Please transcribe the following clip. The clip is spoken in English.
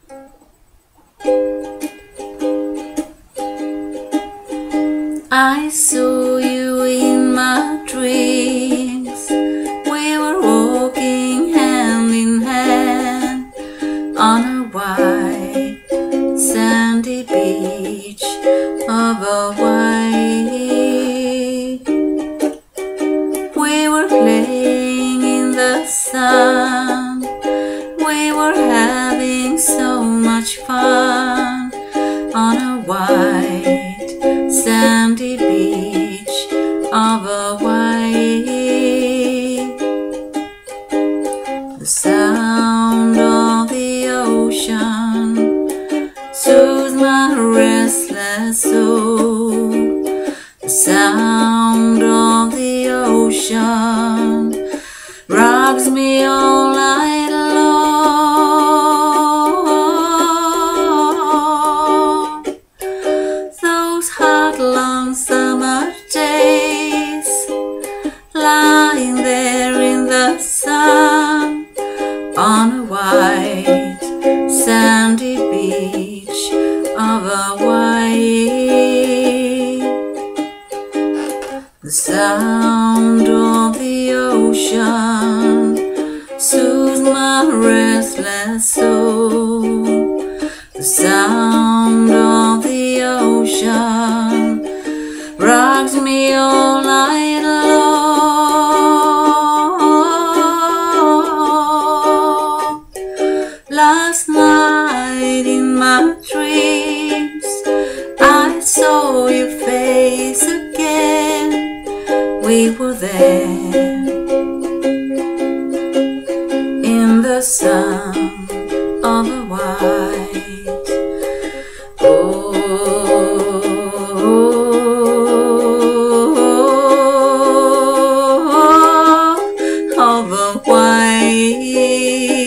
I saw you in my dreams. We were walking hand in hand on a white sandy beach of Hawaii. We were playing in the sun. We were having so much fun on a white sandy beach of Hawaii. The sound of the ocean soothes my restless soul. The sound of the ocean rocks me all night long. Those hot, long summer days, lying there in the sun on a white sandy beach of Hawaii. The sound of the ocean soothes my restless soul. The sound of the ocean rocks me all night long. Last night in my dreams, I saw your face again. We were there in the sun of Hawaii. Of Hawaii.